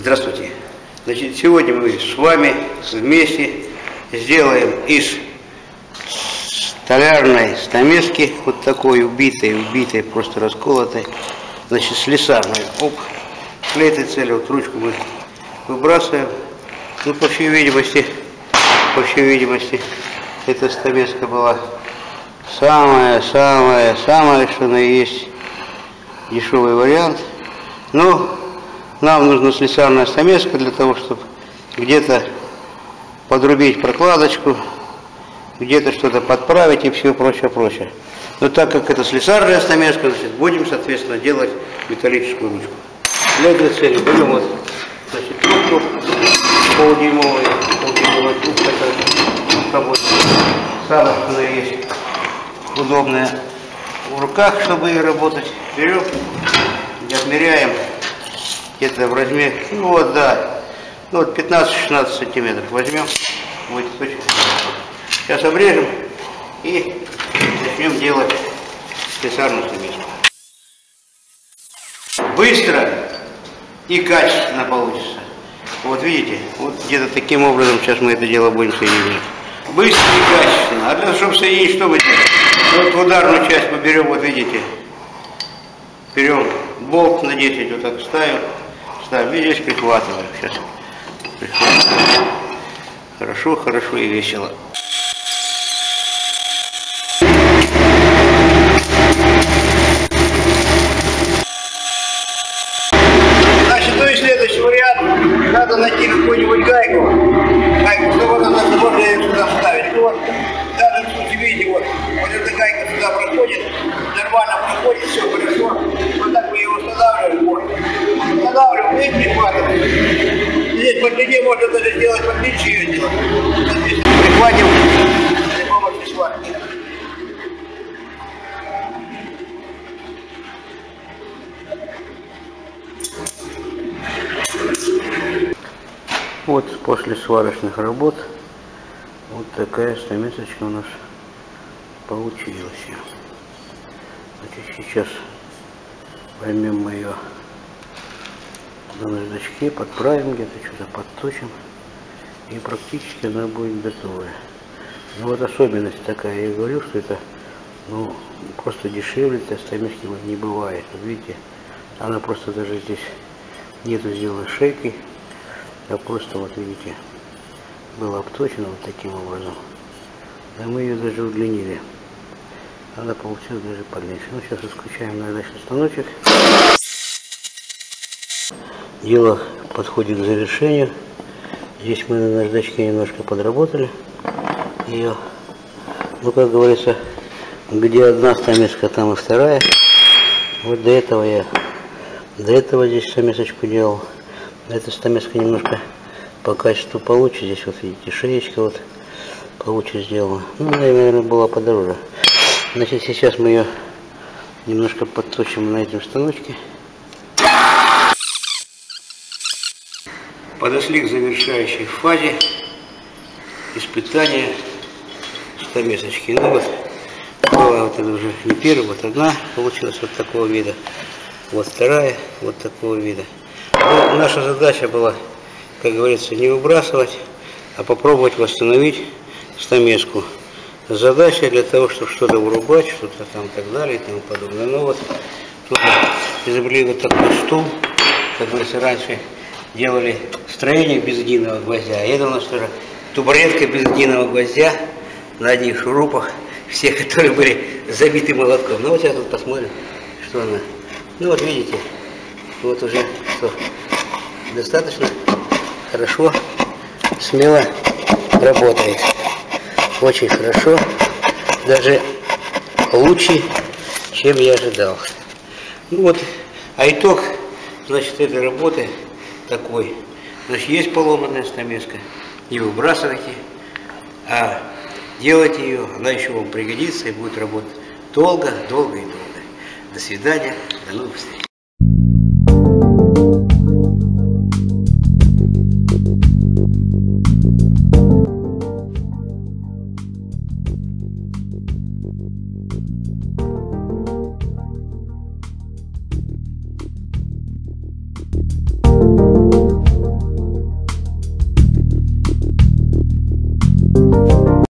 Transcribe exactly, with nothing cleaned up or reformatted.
Здравствуйте. Значит, сегодня мы с вами вместе сделаем из столярной стамески, вот такой убитой, убитой, просто расколотой, значит, слесарной. Оп, для этой цели вот ручку мы выбрасываем. Ну, по всей видимости, по всей видимости, эта стамеска была самая-самая, самая, что она и есть, дешевый вариант. Но нам нужна слесарная стамеска для того, чтобы где-то подрубить прокладочку, где-то что-то подправить и все прочее, прочее. Но так как это слесарная стамеска, значит, будем, соответственно, делать металлическую ручку. Для этой цели берем вот, значит, трубку полдюймовую, полдюймовую трубку, это работает. Самое, что она есть удобная в руках, чтобы и работать. Берем и отмеряем где-то в размере, ну вот, да, ну вот пятнадцать-шестнадцать сантиметров возьмем. Вот, сейчас обрежем и начнем делать слесарную стамеску. Быстро и качественно получится. Вот видите, вот где-то таким образом сейчас мы это дело будем соединять. Быстро и качественно. А для того, чтобы соединить, что мы делаем? Вот в ударную часть мы берем, вот видите, берем болт на десять, вот так ставим, ставим, и здесь прихватываем. Сейчас прихватываем. Хорошо, хорошо и весело. Значит, ну и следующий вариант, надо найти какую-нибудь гайку, гайку, чтобы она можно ее сюда вставить. Ну вот, в данном случае, видите, вот, вот эта гайка сюда проходит, нормально проходит, все хорошо. Вот так мы ее устанавливаем, вот. Устанавливаем и прихватываем. Здесь по длине можно даже сделать подлиннее ее делать. Здесь прихватим при помощи сварки. Вот после сварочных работ вот такая стамесочка у нас получилась. Значит, сейчас возьмем мы ее на наждачке, подправим где-то, что-то подточим, и практически она будет готовая. Но вот особенность такая, я говорю, что это ну просто дешевле этой стамески вот не бывает. Вот видите, она просто даже здесь нету сделана шейки. А просто вот видите, было обточено вот таким образом. Да мы ее даже удлинили. Она получилась даже подлиннее. Ну сейчас включаем наждачный станочек. Дело подходит к завершению. Здесь мы на наждачке немножко подработали ее. Ну, как говорится, где одна стамеска, там и вторая. Вот до этого я до этого здесь стамесочку делал. Эта стамеска немножко по качеству получше. Здесь вот видите, шеечка вот получше сделана. Ну, наверное, была подороже. Значит, сейчас мы ее немножко подточим на этом станочке. Подошли к завершающей фазе испытания стамесочки. Ну вот, была вот это уже не первая, вот одна получилась вот такого вида. Вот вторая вот такого вида. Ну, наша задача была, как говорится, не выбрасывать, а попробовать восстановить стамеску. Задача для того, чтобы что-то вырубать, что-то там и так далее и тому подобное. Ну вот, тут изобрели вот такой стул, как говорится, раньше делали строение без единого гвоздя, а это у нас тоже табуретка без единого гвоздя на одних шурупах, все, которые были забиты молотком. Ну вот сейчас вот посмотрим, что она. Ну вот видите, вот уже что достаточно хорошо, смело работает. Очень хорошо, даже лучше, чем я ожидал. Ну вот, а итог, значит, этой работы такой. Значит, есть поломанная стамеска, не выбрасывайте, а делайте ее, она еще вам пригодится и будет работать долго, долго и долго. До свидания, до новых встреч.